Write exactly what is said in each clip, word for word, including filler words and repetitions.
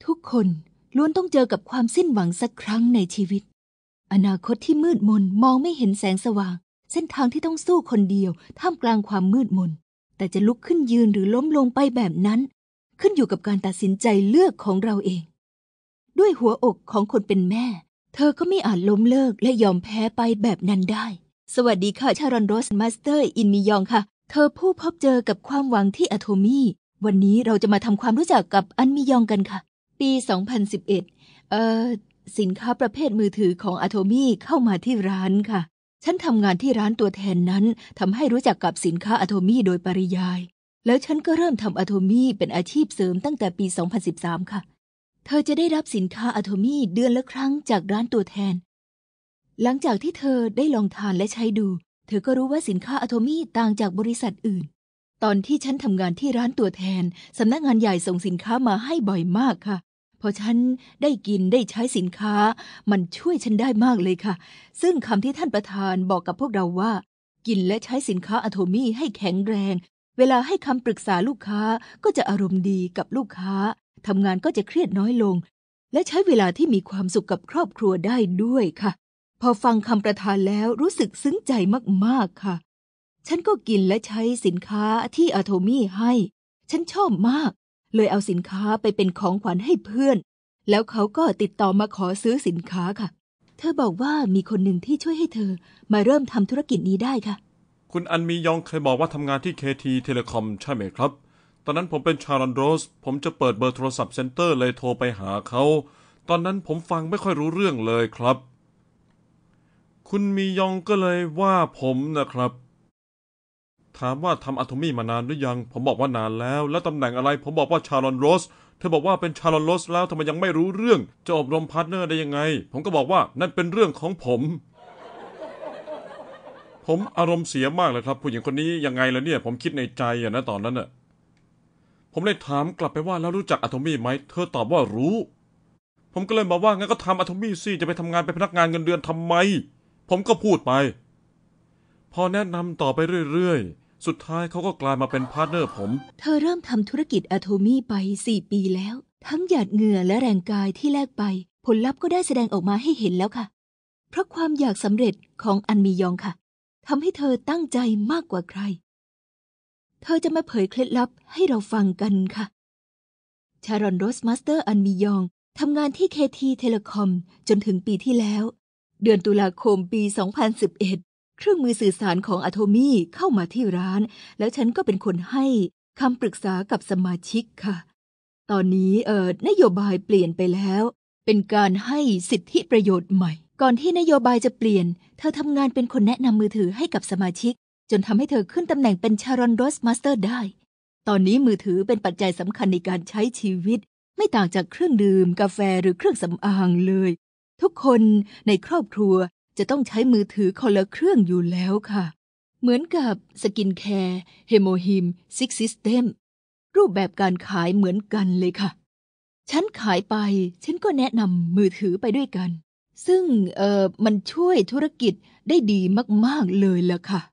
ทุกคนล้วนต้องเจอกับความสิ้นหวังสักครั้งในชีวิตอนาคตที่มืดมนมองไม่เห็นแสงสว่างเส้นทางที่ต้องสู้คนเดียวท่ามกลางความมืดมนแต่จะลุกขึ้นยืนหรือล้มลงไปแบบนั้นขึ้นอยู่กับการตัดสินใจเลือกของเราเองด้วยหัวอกของคนเป็นแม่เธอก็ไม่อาจล้มเลิกและยอมแพ้ไปแบบนั้นได้สวัสดีค่ะชารอนโรสมาสเตอร์อินมิยองค่ะเธอผู้พบเจอกับความหวังที่อะโทมี่วันนี้เราจะมาทำความรู้จักกับอันมิยองกันค่ะปีสองพันสิบเอ็ดเอ่อสินค้าประเภทมือถือของอะโทมี่เข้ามาที่ร้านค่ะฉันทำงานที่ร้านตัวแทนนั้นทำให้รู้จักกับสินค้าอะโทมี่โดยปริยายแล้วฉันก็เริ่มทำอะโทมี่เป็นอาชีพเสริมตั้งแต่ปีสองพันสิบสามค่ะเธอจะได้รับสินค้าอะโทมี่เดือนละครั้งจากร้านตัวแทนหลังจากที่เธอได้ลองทานและใช้ดูเธอก็รู้ว่าสินค้าอะโทมี่ต่างจากบริษัทอื่นตอนที่ฉันทำงานที่ร้านตัวแทนสำนักงานใหญ่ส่งสินค้ามาให้บ่อยมากค่ะพอฉันได้กินได้ใช้สินค้ามันช่วยฉันได้มากเลยค่ะซึ่งคำที่ท่านประธานบอกกับพวกเราว่ากินและใช้สินค้าอะโทมี่ให้แข็งแรงเวลาให้คำปรึกษาลูกค้าก็จะอารมณ์ดีกับลูกค้าทำงานก็จะเครียดน้อยลงและใช้เวลาที่มีความสุขกับครอบครัวได้ด้วยค่ะพอฟังคำประธานแล้วรู้สึกซึ้งใจมากๆค่ะฉันก็กินและใช้สินค้าที่อะโทมี่ให้ฉันชอบมากเลยเอาสินค้าไปเป็นของขวัญให้เพื่อนแล้วเขาก็ติดต่อมาขอซื้อสินค้าค่ะเธอบอกว่ามีคนหนึ่งที่ช่วยให้เธอมาเริ่มทำธุรกิจนี้ได้ค่ะคุณอันมียองเคยบอกว่าทำงานที่ เค ที Telecom ใช่ไหมครับตอนนั้นผมเป็นชารอนโรสผมจะเปิดเบอร์โทรศัพท์เซ็นเตอร์เลยโทรไปหาเขาตอนนั้นผมฟังไม่ค่อยรู้เรื่องเลยครับคุณมียองก็เลยว่าผมนะครับถามว่าทำอะโทมี่มานานหรือยังผมบอกว่านานแล้วแล้วตำแหน่งอะไรผมบอกว่าชารอนโรสเธอบอกว่าเป็นชารอนโรสแล้วทำไมยังไม่รู้เรื่องจะอบรมพาร์ทเนอร์ได้ยังไงผมก็บอกว่านั่นเป็นเรื่องของผมผมอารมณ์เสียมากเลยครับผู้หญิงคนนี้ยังไงล่ะเนี่ยผมคิดในใจอะนะตอนนั้นน่ะผมเลยถามกลับไปว่าแล้วรู้จักอะโทมี่ไหมเธอตอบว่ารู้ผมก็เลยบอกว่างั้นก็ทำอะโทมี่สิจะไปทำงานเป็นพนักงานเงินเดือนทำไมผมก็พูดไปพอแนะนำต่อไปเรื่อยๆสุดท้ายเขาก็กลายมาเป็นพาร์ทเนอร์ผมเธอเริ่มทำธุรกิจอะโทมี่ไปสี่ปีแล้วทั้งหยาดเหงื่อและแรงกายที่แลกไปผลลัพธ์ก็ได้แสดงออกมาให้เห็นแล้วค่ะเพราะความอยากสำเร็จของอันมียองค่ะทำให้เธอตั้งใจมากกว่าใครเธอจะมาเผยเคล็ดลับให้เราฟังกันค่ะชารอนโรสมาสเตอร์อันมียองทำงานที่ เค ที Telecom จนถึงปีที่แล้วเดือนตุลาคมปีสองพันสิบเอ็ดเครื่องมือสื่อสารของอะโทมี่เข้ามาที่ร้านแล้วฉันก็เป็นคนให้คำปรึกษากับสมาชิกค่ะตอนนี้เอ่อนโยบายเปลี่ยนไปแล้วเป็นการให้สิทธิประโยชน์ใหม่ก่อนที่นโยบายจะเปลี่ยนเธอทำงานเป็นคนแนะนำมือถือให้กับสมาชิกจนทำให้เธอขึ้นตำแหน่งเป็นชารอนโรสมาสเตอร์ได้ตอนนี้มือถือเป็นปัจจัยสำคัญในการใช้ชีวิตไม่ต่างจากเครื่องดื่มกาแฟหรือเครื่องสำอางเลยทุกคนในครอบครัวจะต้องใช้มือถือคนละเครื่องอยู่แล้วค่ะเหมือนกับสกินแคร์เฮโมฮิมซิกซิสเต็มรูปแบบการขายเหมือนกันเลยค่ะฉันขายไปฉันก็แนะนำมือถือไปด้วยกันซึ่งเอ่อมันช่วยธุรกิจได้ดีมากๆเลยล่ะค่ะ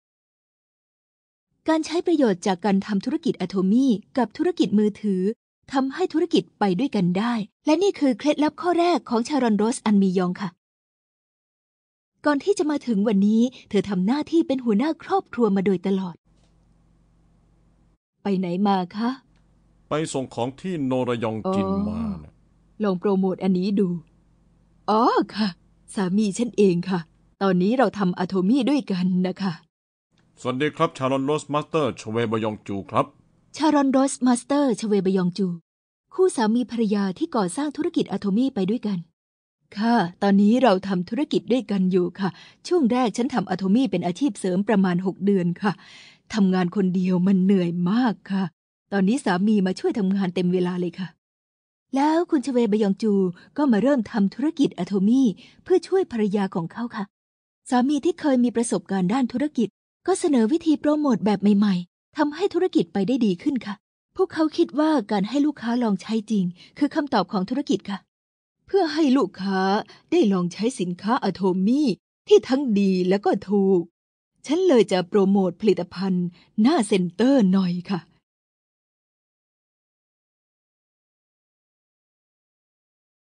การใช้ประโยชน์จากการทำธุรกิจอะโทมี่กับธุรกิจมือถือทำให้ธุรกิจไปด้วยกันได้และนี่คือเคล็ดลับข้อแรกของชารอนโรสอันมียองค่ะก่อนที่จะมาถึงวันนี้เธอทำหน้าที่เป็นหัวหน้าครอบครัวมาโดยตลอดไปไหนมาคะไปส่งของที่โนรยองจินมานะลองโปรโมทอันนี้ดูอ๋อค่ะสามีฉันเองค่ะตอนนี้เราทำอะโทมี่ด้วยกันนะคะสวัสดีครับชารอนโรสมาสเตอร์ชเวบยองจูครับชารอนโรสมาสเตอร์ชเวบยองจูคู่สามีภรรยาที่ก่อสร้างธุรกิจอะโทมี่ไปด้วยกันค่ะตอนนี้เราทำธุรกิจด้วยกันอยู่ค่ะช่วงแรกฉันทำอะโทมี่เป็นอาชีพเสริมประมาณหกเดือนค่ะทำงานคนเดียวมันเหนื่อยมากค่ะตอนนี้สามีมาช่วยทำงานเต็มเวลาเลยค่ะแล้วคุณชเวบยองจูก็มาเริ่มทำธุรกิจอะโทมี่เพื่อช่วยภรรยาของเขาค่ะสามีที่เคยมีประสบการณ์ด้านธุรกิจก็เสนอวิธีโปรโมทแบบใหม่ๆทำให้ธุรกิจไปได้ดีขึ้นค่ะพวกเขาคิดว่าการให้ลูกค้าลองใช้จริงคือคำตอบของธุรกิจค่ะเพื่อให้ลูกค้าได้ลองใช้สินค้าอะโทมี่ที่ทั้งดีและก็ถูกฉันเลยจะโปรโมทผลิตภัณฑ์หน้าเซ็นเตอร์หน่อยค่ะ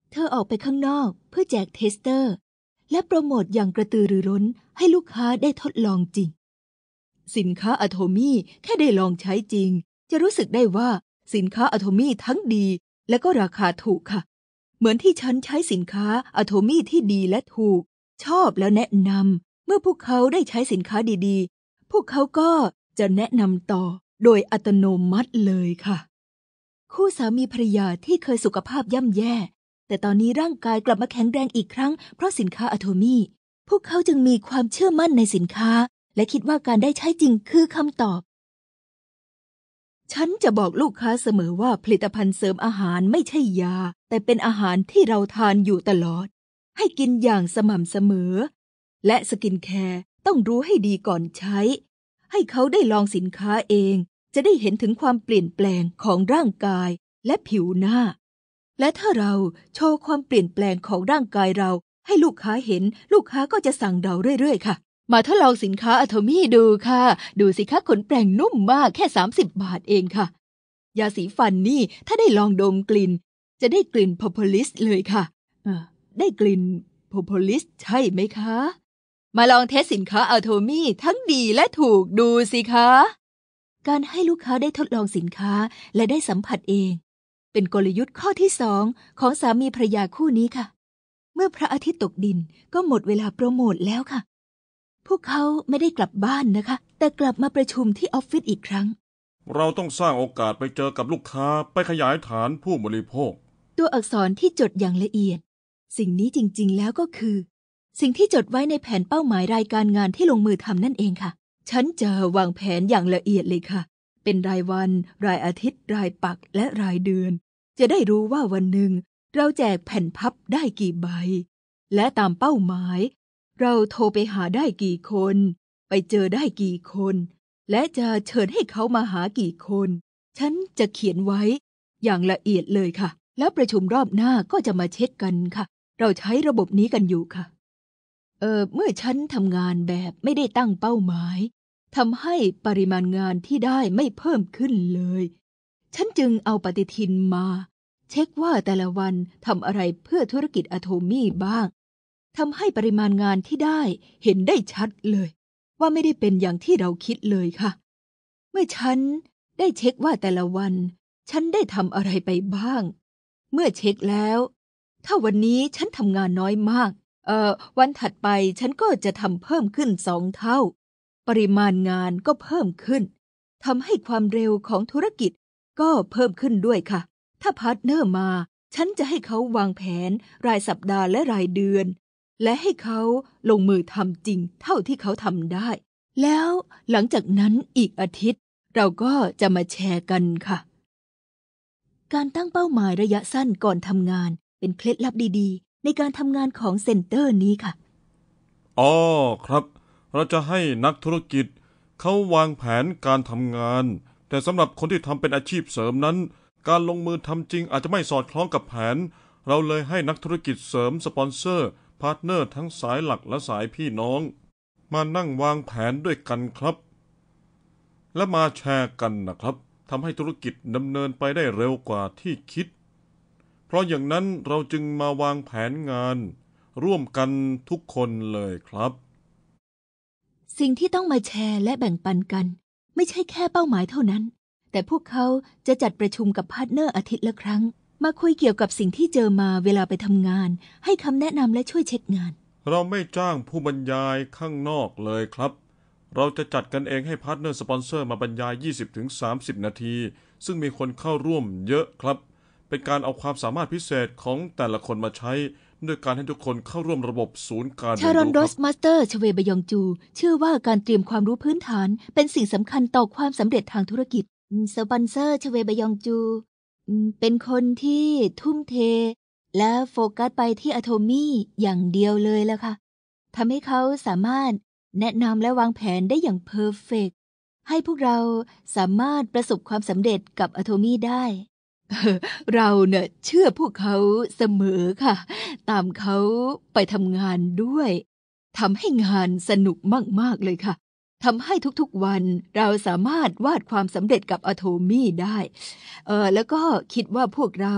เธอออกไปข้างนอกเพื่อแจกเทสเตอร์และโปรโมทอย่างกระตือรือร้นให้ลูกค้าได้ทดลองจริงสินค้าอะโทมี่แค่ได้ลองใช้จริงจะรู้สึกได้ว่าสินค้าอะโทมี่ทั้งดีและก็ราคาถูกค่ะเหมือนที่ฉันใช้สินค้าอะโทมี่ที่ดีและถูกชอบแล้วแนะนำเมื่อพวกเขาได้ใช้สินค้าดีๆพวกเขาก็จะแนะนำต่อโดยอัตโนมัติเลยค่ะคู่สามีภรรยาที่เคยสุขภาพย่ำแย่แต่ตอนนี้ร่างกายกลับมาแข็งแรงอีกครั้งเพราะสินค้าอะโทมี่พวกเขาจึงมีความเชื่อมั่นในสินค้าและคิดว่าการได้ใช้จริงคือคำตอบฉันจะบอกลูกค้าเสมอว่าผลิตภัณฑ์เสริมอาหารไม่ใช่ยาแต่เป็นอาหารที่เราทานอยู่ตลอดให้กินอย่างสม่ำเสมอและสกินแคร์ต้องรู้ให้ดีก่อนใช้ให้เขาได้ลองสินค้าเองจะได้เห็นถึงความเปลี่ยนแปลงของร่างกายและผิวหน้าและถ้าเราโชว์ความเปลี่ยนแปลงของร่างกายเราให้ลูกค้าเห็นลูกค้าก็จะสั่งเราเรื่อยๆค่ะมาทดลองสินค้าอะโทมี่ดูค่ะดูสิคะขนแปรงนุ่มมากแค่สามสิบบาทเองค่ะยาสีฟันนี่ถ้าได้ลองดมกลิ่นจะได้กลิ่นโพโพลิสเลยค่ะเออได้กลิ่นโพโพลิสใช่ไหมคะมาลองเทสสินค้าอะโทมี่ทั้งดีและถูกดูสิคะการให้ลูกค้าได้ทดลองสินค้าและได้สัมผัสเองเป็นกลยุทธ์ข้อที่สองของสามีภรรยาคู่นี้ค่ะเมื่อพระอาทิตย์ตกดินก็หมดเวลาโปรโมทแล้วค่ะพวกเขาไม่ได้กลับบ้านนะคะแต่กลับมาประชุมที่ออฟฟิศอีกครั้งเราต้องสร้างโอกาสไปเจอกับลูกค้าไปขยายฐานผู้บริโภคตัวอักษรที่จดอย่างละเอียดสิ่งนี้จริงๆแล้วก็คือสิ่งที่จดไว้ในแผนเป้าหมายรายการงานที่ลงมือทำนั่นเองค่ะฉันจะวางแผนอย่างละเอียดเลยค่ะเป็นรายวันรายอาทิตย์รายปักและรายเดือนจะได้รู้ว่าวันหนึ่งเราแจกแผ่นพับได้กี่ใบและตามเป้าหมายเราโทรไปหาได้กี่คนไปเจอได้กี่คนและจะเชิญให้เขามาหากี่คนฉันจะเขียนไว้อย่างละเอียดเลยค่ะแล้วประชุมรอบหน้าก็จะมาเช็คกันค่ะเราใช้ระบบนี้กันอยู่ค่ะเออเมื่อฉันทำงานแบบไม่ได้ตั้งเป้าหมายทำให้ปริมาณงานที่ได้ไม่เพิ่มขึ้นเลยฉันจึงเอาปฏิทินมาเช็คว่าแต่ละวันทำอะไรเพื่อธุรกิจอะโทมี่บ้างทำให้ปริมาณงานที่ได้เห็นได้ชัดเลยว่าไม่ได้เป็นอย่างที่เราคิดเลยค่ะเมื่อฉันได้เช็คว่าแต่ละวันฉันได้ทำอะไรไปบ้างเมื่อเช็คแล้วถ้าวันนี้ฉันทำงานน้อยมากเอ่อวันถัดไปฉันก็จะทำเพิ่มขึ้นสองเท่าปริมาณงานก็เพิ่มขึ้นทำให้ความเร็วของธุรกิจก็เพิ่มขึ้นด้วยค่ะถ้าพาร์ทเนอร์มาฉันจะให้เขาวางแผนรายสัปดาห์และรายเดือนและให้เขาลงมือทำจริงเท่าที่เขาทำได้แล้วหลังจากนั้นอีกอาทิตย์เราก็จะมาแชร์กันค่ะการตั้งเป้าหมายระยะสั้นก่อนทำงานเป็นเคล็ดลับดีๆในการทำงานของเซ็นเตอร์นี้ค่ะอ๋อครับเราจะให้นักธุรกิจเขาวางแผนการทำงานแต่สำหรับคนที่ทำเป็นอาชีพเสริมนั้นการลงมือทำจริงอาจจะไม่สอดคล้องกับแผนเราเลยให้นักธุรกิจเสริมสปอนเซอร์พาร์ทเนอร์ทั้งสายหลักและสายพี่น้องมานั่งวางแผนด้วยกันครับและมาแชร์กันนะครับทำให้ธุรกิจดำเนินไปได้เร็วกว่าที่คิดเพราะอย่างนั้นเราจึงมาวางแผนงานร่วมกันทุกคนเลยครับสิ่งที่ต้องมาแชร์และแบ่งปันกันไม่ใช่แค่เป้าหมายเท่านั้นแต่พวกเขาจะจัดประชุมกับพาร์ทเนอร์อาทิตย์ละครั้งมาคุยเกี่ยวกับสิ่งที่เจอมาเวลาไปทำงานให้คำแนะนำและช่วยเช็คงานเราไม่จ้างผู้บรรยายข้างนอกเลยครับเราจะจัดกันเองให้พาร์ทเนอร์สปอนเซอร์มาบรรยาย ยี่สิบถึงสามสิบ นาทีซึ่งมีคนเข้าร่วมเยอะครับเป็นการเอาความสามารถพิเศษของแต่ละคนมาใช้ด้วยการให้ทุกคนเข้าร่วมระบบศูนย์การเรียนรู้ครับชารอนโรสมาสเตอร์ชเวบยองจูเชื่อว่าการเตรียมความรู้พื้นฐานเป็นสิ่งสำคัญต่อความสำเร็จทางธุรกิจสปอนเซอร์ชเวบยองจูเป็นคนที่ทุ่มเทและโฟกัสไปที่อะโทมี่อย่างเดียวเลยล่ะค่ะทำให้เขาสามารถแนะนำและวางแผนได้อย่างเพอร์เฟกต์ให้พวกเราสามารถประสบความสำเร็จกับอะโทมี่ได้ เราเนี่ยเชื่อพวกเขาเสมอค่ะตามเขาไปทำงานด้วยทำให้งานสนุกมากๆเลยค่ะทำให้ทุกๆวันเราสามารถวาดความสำเร็จกับอะโทมี่ได้เออแล้วก็คิดว่าพวกเรา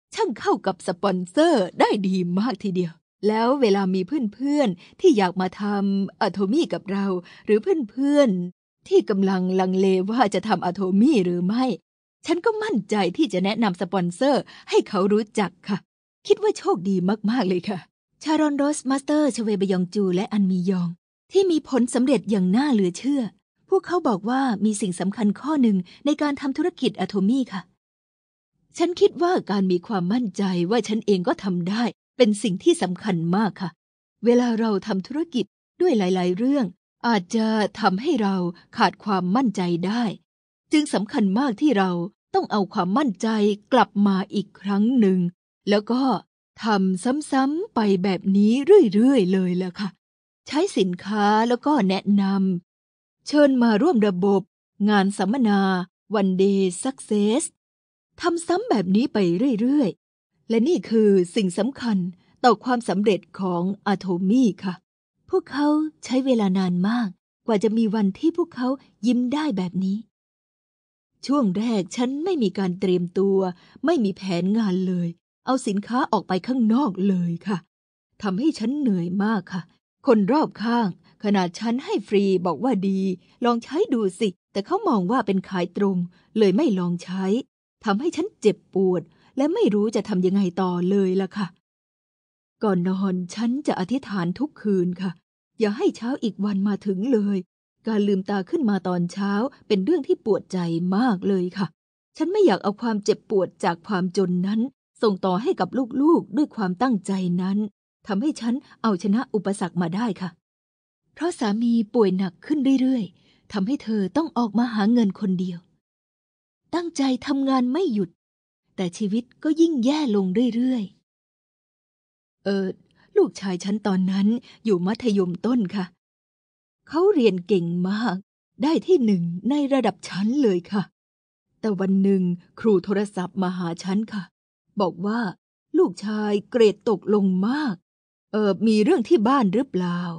ช่างเข้ากับสปอนเซอร์ได้ดีมากทีเดียวแล้วเวลามีเพื่อนๆที่อยากมาทำอะโทมี่กับเราหรือเพื่อนๆที่กำลังลังเลว่าจะทำอะโทมี่หรือไม่ฉันก็มั่นใจที่จะแนะนำสปอนเซอร์ให้เขารู้จักค่ะคิดว่าโชคดีมากๆเลยค่ะชารอนโรสมาสเตอร์ชเวบยองจูและอันมียองที่มีผลสำเร็จอย่างน่าเหลือเชื่อพวกเขาบอกว่ามีสิ่งสำคัญข้อหนึ่งในการทำธุรกิจอะโทมี่ค่ะฉันคิดว่าการมีความมั่นใจว่าฉันเองก็ทำได้เป็นสิ่งที่สำคัญมากค่ะเวลาเราทำธุรกิจด้วยหลายๆเรื่องอาจจะทำให้เราขาดความมั่นใจได้จึงสำคัญมากที่เราต้องเอาความมั่นใจกลับมาอีกครั้งหนึ่งแล้วก็ทำซ้ำๆไปแบบนี้เรื่อยๆเลยล่ะค่ะใช้สินค้าแล้วก็แนะนำเชิญมาร่วมระบบงานสัมมนา One Day Success ทำซ้ำแบบนี้ไปเรื่อยๆและนี่คือสิ่งสำคัญต่อความสำเร็จของอะโทมี่ค่ะพวกเขาใช้เวลานานมากกว่าจะมีวันที่พวกเขายิ้มได้แบบนี้ช่วงแรกฉันไม่มีการเตรียมตัวไม่มีแผนงานเลยเอาสินค้าออกไปข้างนอกเลยค่ะทำให้ฉันเหนื่อยมากค่ะคนรอบข้างขนาดฉันให้ฟรีบอกว่าดีลองใช้ดูสิแต่เขามองว่าเป็นขายตรงเลยไม่ลองใช้ทำให้ฉันเจ็บปวดและไม่รู้จะทำยังไงต่อเลยล่ะค่ะก่อนนอนฉันจะอธิษฐานทุกคืนค่ะอย่าให้เช้าอีกวันมาถึงเลยการลืมตาขึ้นมาตอนเช้าเป็นเรื่องที่ปวดใจมากเลยค่ะฉันไม่อยากเอาความเจ็บปวดจากความจนนั้นส่งต่อให้กับลูกๆด้วยความตั้งใจนั้นทำให้ฉันเอาชนะอุปสรรคมาได้ค่ะเพราะสามีป่วยหนักขึ้นเรื่อยๆทำให้เธอต้องออกมาหาเงินคนเดียวตั้งใจทำงานไม่หยุดแต่ชีวิตก็ยิ่งแย่ลงเรื่อยๆเออลูกชายฉันตอนนั้นอยู่มัธยมต้นค่ะเขาเรียนเก่งมากได้ที่หนึ่งในระดับชั้นเลยค่ะแต่วันหนึ่งครูโทรศัพท์มาหาฉันค่ะบอกว่าลูกชายเกรดตกลงมากเออมีเรื่องที่บ้านหรือเปล่า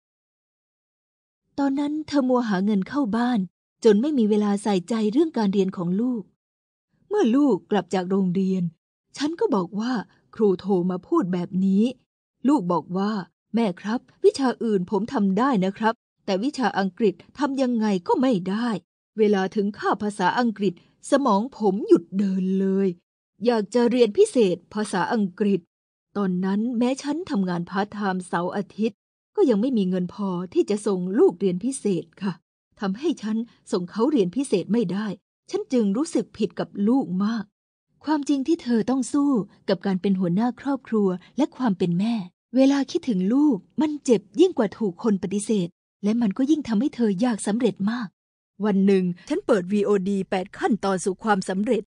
ตอนนั้นเธอมัวหาเงินเข้าบ้านจนไม่มีเวลาใส่ใจเรื่องการเรียนของลูกเมื่อลูกกลับจากโรงเรียนฉันก็บอกว่าครูโทรมาพูดแบบนี้ลูกบอกว่าแม่ครับวิชาอื่นผมทำได้นะครับแต่วิชาอังกฤษทำยังไงก็ไม่ได้เวลาถึงคาบภาษาอังกฤษสมองผมหยุดเดินเลยอยากจะเรียนพิเศษภาษาอังกฤษตอนนั้นแม้ฉันทำงานพาร์ทไทม์เสาร์อาทิตย์ก็ยังไม่มีเงินพอที่จะส่งลูกเรียนพิเศษค่ะทำให้ฉันส่งเขาเรียนพิเศษไม่ได้ฉันจึงรู้สึกผิดกับลูกมากความจริงที่เธอต้องสู้กับการเป็นหัวหน้าครอบครัวและความเป็นแม่เวลาคิดถึงลูกมันเจ็บยิ่งกว่าถูกคนปฏิเสธและมันก็ยิ่งทำให้เธออยากสำเร็จมากวันหนึ่งฉันเปิด วี โอ ดี แปดขั้นตอนสู่ความสำเร็จ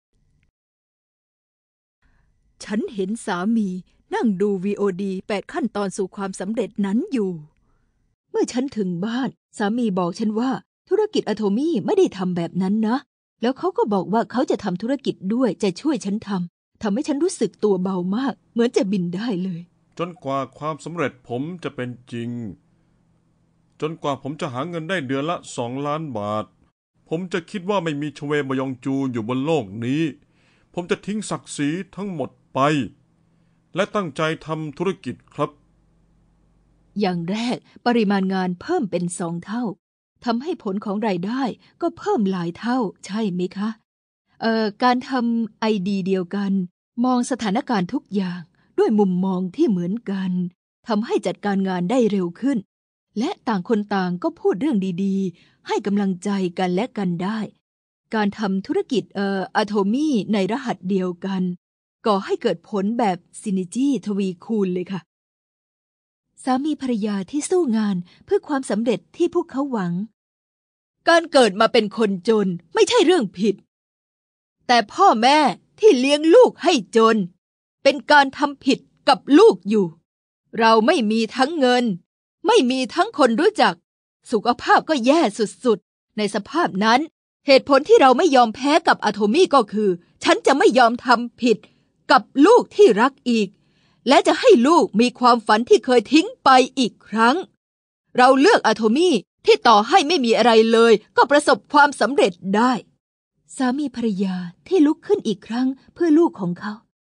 ฉันเห็นสามีนั่งดู วี โอ ดี แปดขั้นตอนสู่ความสำเร็จนั้นอยู่เมื่อฉันถึงบ้านสามีบอกฉันว่าธุรกิจอะโทมี่ไม่ได้ทำแบบนั้นนะแล้วเขาก็บอกว่าเขาจะทำธุรกิจด้วยจะช่วยฉันทำทำให้ฉันรู้สึกตัวเบามากเหมือนจะบินได้เลยจนกว่าความสำเร็จผมจะเป็นจริงจนกว่าผมจะหาเงินได้เดือนละสองล้านบาทผมจะคิดว่าไม่มีชเวบยองจูอยู่บนโลกนี้ผมจะทิ้งศักดิ์ศรีทั้งหมดไปและตั้งใจทำธุรกิจครับอย่างแรกปริมาณงานเพิ่มเป็นสองเท่าทำให้ผลของรายได้ก็เพิ่มหลายเท่าใช่ไหมคะเอ่อการทำไอเดียเดียวกันมองสถานการณ์ทุกอย่างด้วยมุมมองที่เหมือนกันทำให้จัดการงานได้เร็วขึ้นและต่างคนต่างก็พูดเรื่องดีๆให้กำลังใจกันและกันได้การทำธุรกิจเอ่ออะโทมี่ในรหัสเดียวกันก่อให้เกิดผลแบบซินิจี้ทวีคูณเลยค่ะสามีภรรยาที่สู้งานเพื่อความสำเร็จที่พวกเขาหวังการเกิดมาเป็นคนจนไม่ใช่เรื่องผิดแต่พ่อแม่ที่เลี้ยงลูกให้จนเป็นการทำผิดกับลูกอยู่เราไม่มีทั้งเงินไม่มีทั้งคนรู้จักสุขภาพก็แย่สุดๆในสภาพนั้นเหตุผลที่เราไม่ยอมแพ้กับอะโทมี่ก็คือฉันจะไม่ยอมทำผิดกับลูกที่รักอีกและจะให้ลูกมีความฝันที่เคยทิ้งไปอีกครั้งเราเลือกอะโทมี่ที่ต่อให้ไม่มีอะไรเลยก็ประสบความสำเร็จได้สามีภรรยาที่ลุกขึ้นอีกครั้งเพื่อลูกของเขา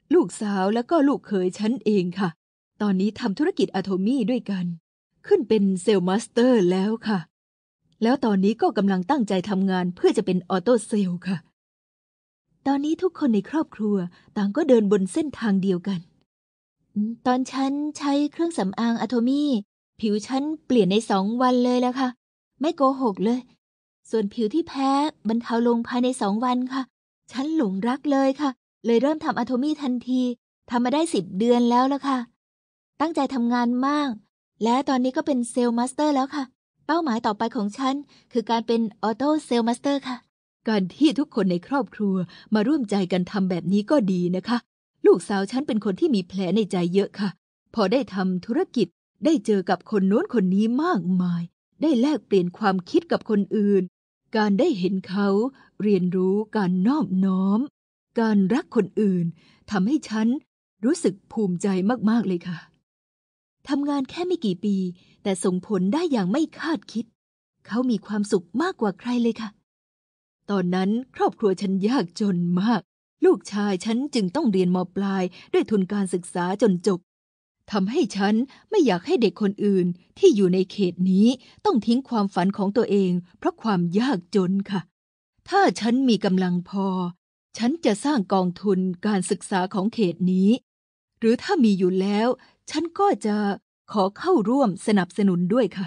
ลูกสาวแล้วก็ลูกเขยฉันเองค่ะตอนนี้ทำธุรกิจอะโทมี่ด้วยกันขึ้นเป็นเซลล์มาสเตอร์แล้วค่ะแล้วตอนนี้ก็กำลังตั้งใจทำงานเพื่อจะเป็นออโต้เซลล์ค่ะตอนนี้ทุกคนในครอบครัวต่างก็เดินบนเส้นทางเดียวกันตอนฉันใช้เครื่องสำอางอะโทมี่ผิวฉันเปลี่ยนในสองวันเลยแล้วค่ะไม่โกหกเลยส่วนผิวที่แพ้บรรเทาลงภายในสองวันค่ะฉันหลงรักเลยค่ะเลยเริ่มทำอะโทมี่ทันทีทำมาได้สิบเดือนแล้วล่ะค่ะตั้งใจทำงานมากและตอนนี้ก็เป็นเซลล์มาสเตอร์แล้วค่ะเป้าหมายต่อไปของฉันคือการเป็นออโต้เซลล์มาสเตอร์ค่ะการที่ทุกคนในครอบครัวมาร่วมใจกันทำแบบนี้ก็ดีนะคะลูกสาวฉันเป็นคนที่มีแผลในใจเยอะค่ะพอได้ทำธุรกิจได้เจอกับคนโน้นคนนี้มากมายได้แลกเปลี่ยนความคิดกับคนอื่นการได้เห็นเขาเรียนรู้การนอบน้อมการรักคนอื่นทำให้ฉันรู้สึกภูมิใจมากๆเลยค่ะทำงานแค่ไม่กี่ปีแต่ส่งผลได้อย่างไม่คาดคิดเขามีความสุขมากกว่าใครเลยค่ะตอนนั้นครอบครัวฉันยากจนมากลูกชายฉันจึงต้องเรียนม.ปลายด้วยทุนการศึกษาจนจบทำให้ฉันไม่อยากให้เด็กคนอื่นที่อยู่ในเขตนี้ต้องทิ้งความฝันของตัวเองเพราะความยากจนค่ะถ้าฉันมีกำลังพอฉันจะสร้างกองทุนการศึกษาของเขตนี้หรือถ้ามีอยู่แล้วฉันก็จะขอเข้าร่วมสนับสนุนด้วยค่ะ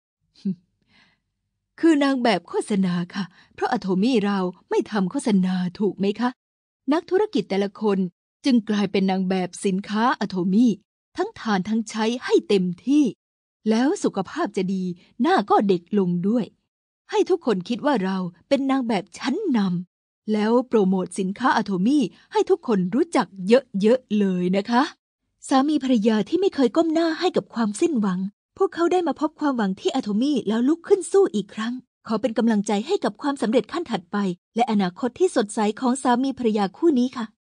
คือนางแบบโฆษณาค่ะเพราะอะโทมี่เราไม่ทำโฆษณาถูกไหมคะนักธุรกิจแต่ละคนจึงกลายเป็นนางแบบสินค้าอะโทมี่ทั้งทานทั้งใช้ให้เต็มที่แล้วสุขภาพจะดีหน้าก็เด็กลงด้วยให้ทุกคนคิดว่าเราเป็นนางแบบชั้นนำแล้วโปรโมทสินค้าอะโทมี่ให้ทุกคนรู้จักเยอะๆเลยนะคะสามีภรรยาที่ไม่เคยก้มหน้าให้กับความสิ้นหวังพวกเขาได้มาพบความหวังที่อะโทมี่แล้วลุกขึ้นสู้อีกครั้งขอเป็นกำลังใจให้กับความสำเร็จขั้นถัดไปและอนาคตที่สดใสของสามีภรรยาคู่นี้ค่ะ